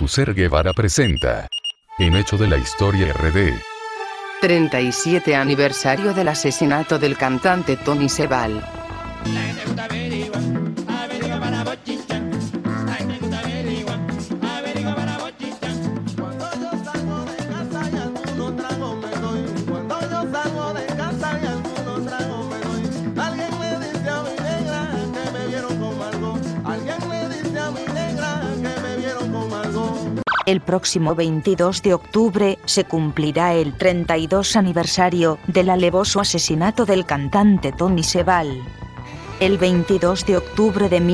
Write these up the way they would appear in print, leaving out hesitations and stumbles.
Althusser Guevara presenta En Hecho de la Historia RD 37 aniversario del asesinato del cantante Tony Sebal. El próximo 22 de octubre se cumplirá el 32 aniversario del alevoso asesinato del cantante Tony Sebal. El 22 de octubre de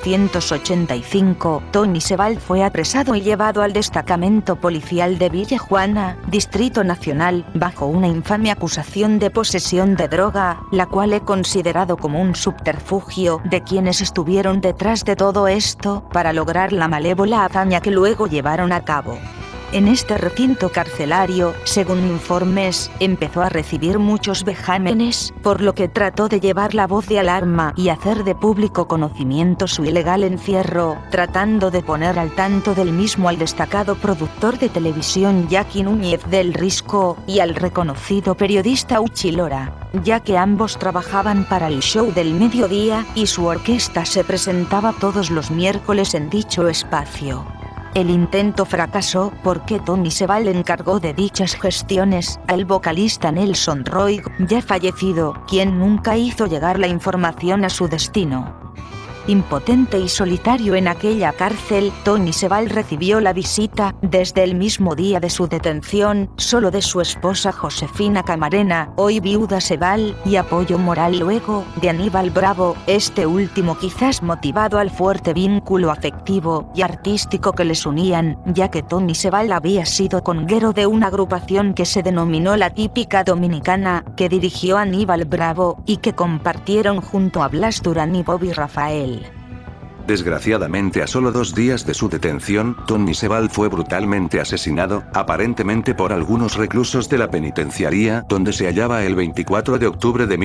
1985, Tony Sebal fue apresado y llevado al destacamento policial de Villa Juana, Distrito Nacional, bajo una infame acusación de posesión de droga, la cual he considerado como un subterfugio de quienes estuvieron detrás de todo esto para lograr la malévola hazaña que luego llevaron a cabo. En este recinto carcelario, según informes, empezó a recibir muchos vejámenes, por lo que trató de llevar la voz de alarma y hacer de público conocimiento su ilegal encierro, tratando de poner al tanto del mismo al destacado productor de televisión Jackie Núñez del Risco y al reconocido periodista Uchi Lora, ya que ambos trabajaban para el show del mediodía y su orquesta se presentaba todos los miércoles en dicho espacio. El intento fracasó porque Tony Sebal encargó de dichas gestiones al vocalista Nelson Roig, ya fallecido, quien nunca hizo llegar la información a su destino. Impotente y solitario en aquella cárcel, Tony Sebal recibió la visita, desde el mismo día de su detención, solo de su esposa Josefina Camarena, hoy viuda Sebal, y apoyo moral luego, de Aníbal Bravo, este último quizás motivado al fuerte vínculo afectivo y artístico que les unían, ya que Tony Sebal había sido conguero de una agrupación que se denominó La Típica Dominicana, que dirigió Aníbal Bravo, y que compartieron junto a Blas Durán y Bobby Rafael. Desgraciadamente, a solo 2 días de su detención, Tony Sebal fue brutalmente asesinado, aparentemente por algunos reclusos de la penitenciaría donde se hallaba el 24 de octubre de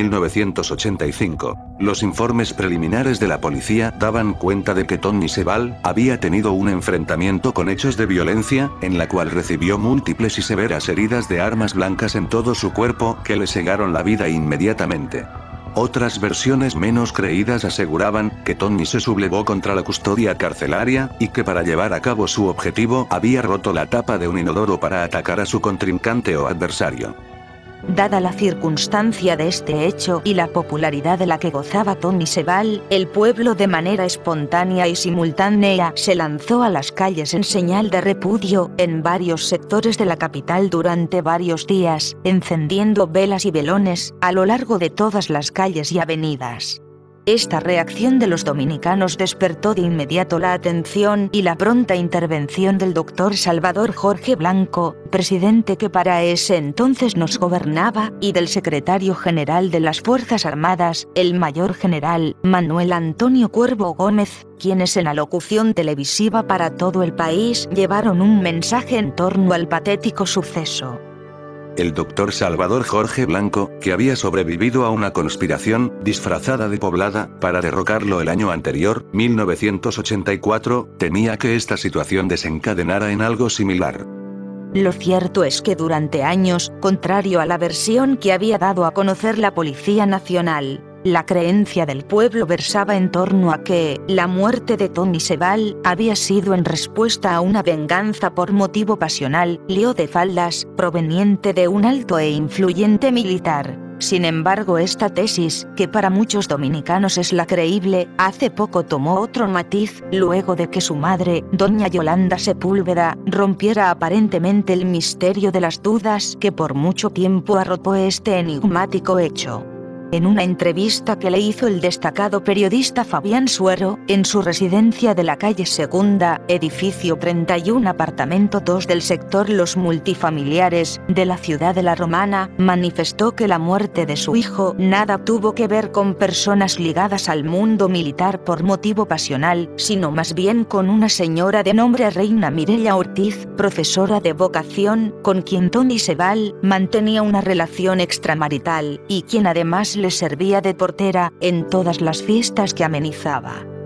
1985. Los informes preliminares de la policía daban cuenta de que Tony Sebal había tenido un enfrentamiento con hechos de violencia, en la cual recibió múltiples y severas heridas de armas blancas en todo su cuerpo que le cegaron la vida inmediatamente. Otras versiones menos creídas aseguraban que Tony se sublevó contra la custodia carcelaria, y que para llevar a cabo su objetivo había roto la tapa de un inodoro para atacar a su contrincante o adversario. Dada la circunstancia de este hecho y la popularidad de la que gozaba Tony Sebal, el pueblo de manera espontánea y simultánea se lanzó a las calles en señal de repudio en varios sectores de la capital durante varios días, encendiendo velas y velones a lo largo de todas las calles y avenidas. Esta reacción de los dominicanos despertó de inmediato la atención y la pronta intervención del doctor Salvador Jorge Blanco, presidente que para ese entonces nos gobernaba, y del secretario general de las Fuerzas Armadas, el mayor general Manuel Antonio Cuervo Gómez, quienes en alocución televisiva para todo el país llevaron un mensaje en torno al patético suceso. El doctor Salvador Jorge Blanco, que había sobrevivido a una conspiración, disfrazada de Poblada, para derrocarlo el año anterior, 1984, temía que esta situación desencadenara en algo similar. Lo cierto es que durante años, contrario a la versión que había dado a conocer la Policía Nacional, la creencia del pueblo versaba en torno a que la muerte de Tony Sebal había sido en respuesta a una venganza por motivo pasional, lío de faldas, proveniente de un alto e influyente militar. Sin embargo, esta tesis, que para muchos dominicanos es la creíble, hace poco tomó otro matiz, luego de que su madre, doña Yolanda Sepúlveda, rompiera aparentemente el misterio de las dudas que por mucho tiempo arropó este enigmático hecho. En una entrevista que le hizo el destacado periodista Fabián Suero, en su residencia de la calle Segunda, edificio 31 apartamento 2 del sector Los Multifamiliares, de la ciudad de La Romana, manifestó que la muerte de su hijo nada tuvo que ver con personas ligadas al mundo militar por motivo pasional, sino más bien con una señora de nombre Reina Mireya Ortiz, profesora de vocación, con quien Tony Sebal mantenía una relación extramarital, y quien además le servía de portera en todas las fiestas que amenizaba.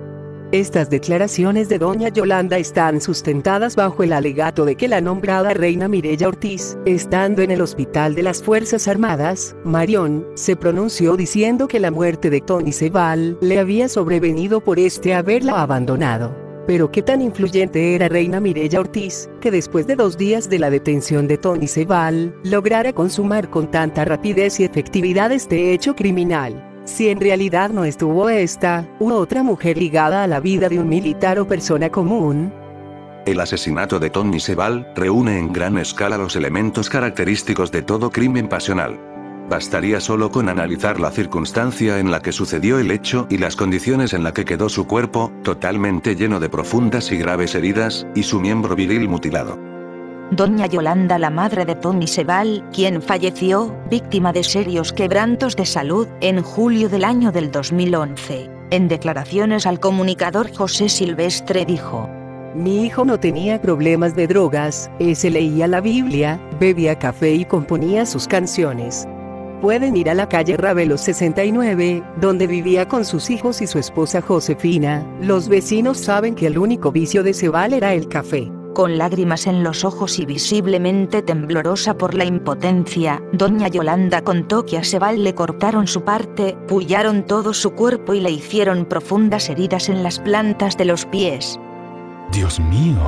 Estas declaraciones de doña Yolanda están sustentadas bajo el alegato de que la nombrada reina Mireya Ortiz, estando en el hospital de las Fuerzas Armadas, Marión, se pronunció diciendo que la muerte de Tony Sebal le había sobrevenido por haberla abandonado. Pero qué tan influyente era reina Mireya Ortiz, que después de 2 días de la detención de Tony Sebal, lograra consumar con tanta rapidez y efectividad este hecho criminal. Si en realidad no estuvo esta u otra mujer ligada a la vida de un militar o persona común. El asesinato de Tony Sebal reúne en gran escala los elementos característicos de todo crimen pasional. Bastaría solo con analizar la circunstancia en la que sucedió el hecho y las condiciones en la que quedó su cuerpo, totalmente lleno de profundas y graves heridas, y su miembro viril mutilado. Doña Yolanda, la madre de Tony Sebal, quien falleció, víctima de serios quebrantos de salud, en julio del año del 2011. En declaraciones al comunicador José Silvestre dijo: Mi hijo no tenía problemas de drogas, se leía la Biblia, bebía café y componía sus canciones. Pueden ir a la calle Ravelo 69, donde vivía con sus hijos y su esposa Josefina. Los vecinos saben que el único vicio de Sebal era el café. Con lágrimas en los ojos y visiblemente temblorosa por la impotencia, doña Yolanda contó que a Sebal le cortaron su parte, pullaron todo su cuerpo y le hicieron profundas heridas en las plantas de los pies. Dios mío.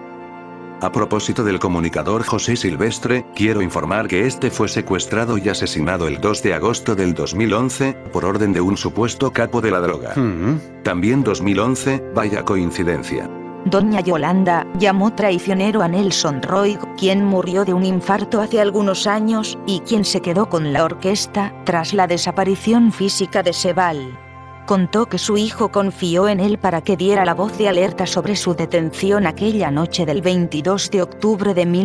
A propósito del comunicador José Silvestre, quiero informar que este fue secuestrado y asesinado el 2 de agosto del 2011, por orden de un supuesto capo de la droga. También 2011, vaya coincidencia. Doña Yolanda llamó traicionero a Nelson Roig, quien murió de un infarto hace algunos años, y quien se quedó con la orquesta tras la desaparición física de Sebal. Contó que su hijo confió en él para que diera la voz de alerta sobre su detención aquella noche del 22 de octubre de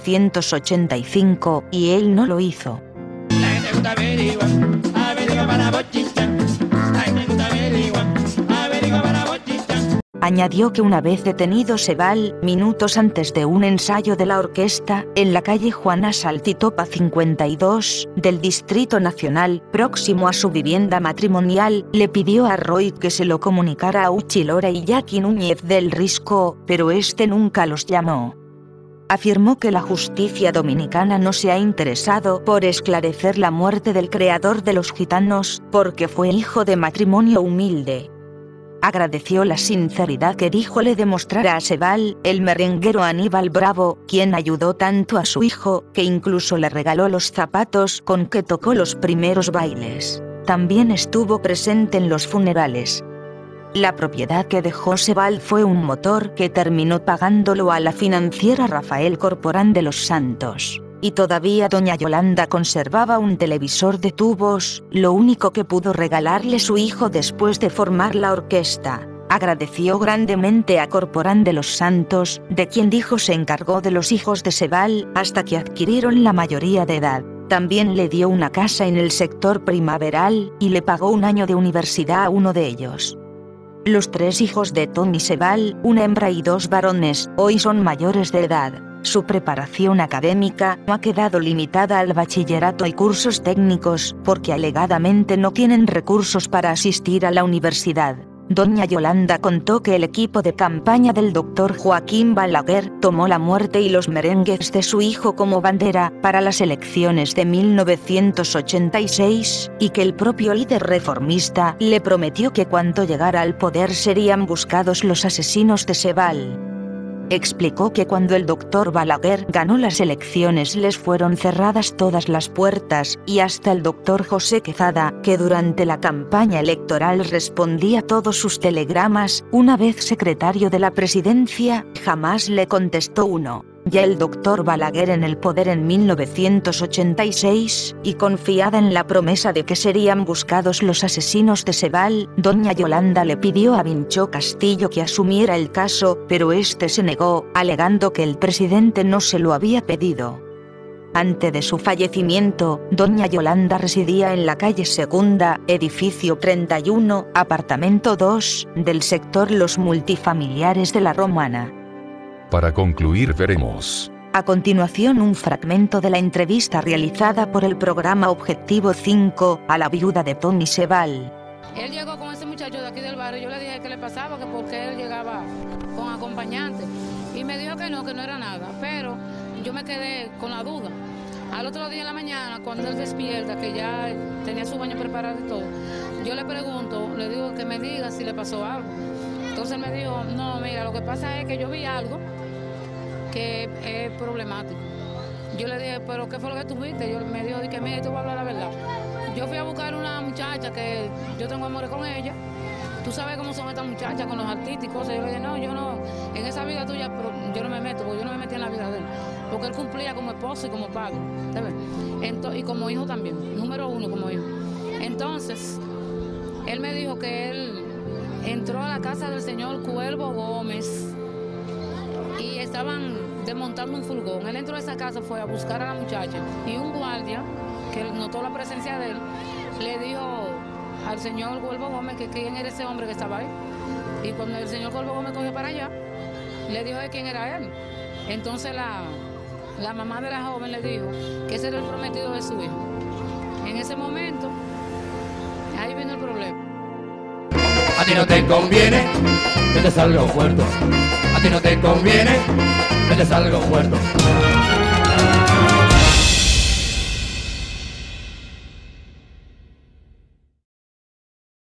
1985, y él no lo hizo. Añadió que una vez detenido Sebal, minutos antes de un ensayo de la orquesta, en la calle Juana Saltitopa 52, del Distrito Nacional, próximo a su vivienda matrimonial, le pidió a Roy que se lo comunicara a Uchi Lora y Jackie Núñez del Risco, pero este nunca los llamó. Afirmó que la justicia dominicana no se ha interesado por esclarecer la muerte del creador de los gitanos, porque fue hijo de matrimonio humilde. Agradeció la sinceridad que dijo le demostrara a Sebal, el merenguero Aníbal Bravo, quien ayudó tanto a su hijo, que incluso le regaló los zapatos con que tocó los primeros bailes. También estuvo presente en los funerales. La propiedad que dejó Sebal fue un motor que terminó pagándolo a la financiera Rafael Corporán de los Santos. Y todavía doña Yolanda conservaba un televisor de tubos, lo único que pudo regalarle su hijo después de formar la orquesta. Agradeció grandemente a Corporán de los Santos, de quien dijo se encargó de los hijos de Sebal, hasta que adquirieron la mayoría de edad. También le dio una casa en el sector Primaveral, y le pagó un año de universidad a uno de ellos. Los 3 hijos de Tony Sebal, una hembra y 2 varones, hoy son mayores de edad. Su preparación académica no ha quedado limitada al bachillerato y cursos técnicos, porque alegadamente no tienen recursos para asistir a la universidad. Doña Yolanda contó que el equipo de campaña del doctor Joaquín Balaguer tomó la muerte y los merengues de su hijo como bandera para las elecciones de 1986, y que el propio líder reformista le prometió que cuando llegara al poder serían buscados los asesinos de Sebal. Explicó que cuando el doctor Balaguer ganó las elecciones les fueron cerradas todas las puertas, y hasta el doctor José Quezada, que durante la campaña electoral respondía todos sus telegramas, una vez secretario de la presidencia, jamás le contestó uno. Ya el doctor Balaguer en el poder en 1986, y confiada en la promesa de que serían buscados los asesinos de Sebal, doña Yolanda le pidió a Vincho Castillo que asumiera el caso, pero este se negó, alegando que el presidente no se lo había pedido. Antes de su fallecimiento, doña Yolanda residía en la calle Segunda, edificio 31, apartamento 2, del sector Los Multifamiliares de la Romana. Para concluir veremos. A continuación un fragmento de la entrevista realizada por el programa Objetivo 5 a la viuda de Tony Sebal. Él llegó con ese muchacho muchacho de aquí del barrio, yo le dije que le pasaba, que porque él llegaba con acompañante. Y me dijo que no era nada, pero yo me quedé con la duda. Al otro día en la mañana, cuando él despierta, que ya tenía su baño preparado y todo, yo le pregunto, le digo que me diga si le pasó algo. Entonces él me dijo, no, mira, lo que pasa es que yo vi algo que es problemático. Yo le dije, ¿pero qué fue lo que tú viste? Yo me dijo, que mira, tú vas a hablar la verdad. Yo fui a buscar una muchacha que yo tengo amores con ella. Tú sabes cómo son estas muchachas con los artistas y cosas. Yo le dije, no, yo no, en esa vida tuya, pero yo no me meto, porque yo no me metí en la vida de él. Porque él cumplía como esposo y como padre, ¿sabes? Y como hijo también, número 1 como hijo. Entonces, él me dijo que él entró a la casa del señor Cuervo Gómez y estaban desmontando un furgón. Él entró a esa casa, fue a buscar a la muchacha y un guardia, que notó la presencia de él, le dijo al señor Cuervo Gómez que quién era ese hombre que estaba ahí. Y cuando el señor Cuervo Gómez cogió para allá, le dijo de quién era él. Entonces la mamá de la joven le dijo que ese era el prometido de su hijo. En ese momento, ahí vino el problema. A ti no te conviene que te salga un muerto. A ti no te conviene que te salga un muerto.